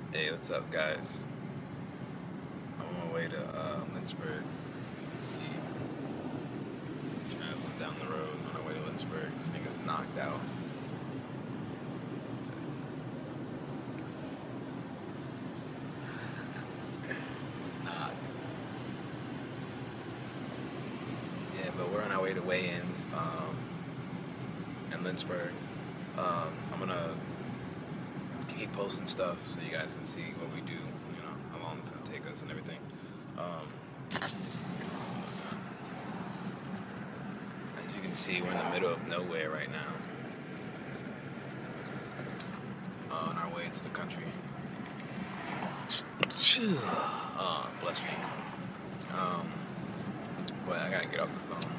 Hey, what's up, guys? I'm on my way to Lynchburg. You can see traveling down the road on our way to Lynchburg. This thing is knocked out. Knocked. Yeah, but we're on our way to weigh-ins in Lynchburg. I'm gonna keep posting stuff so you guys can see what we do. You know how long it's gonna take us and everything. As you can see, we're in the middle of nowhere right now. On our way to the country. Bless me. But I gotta get off the phone.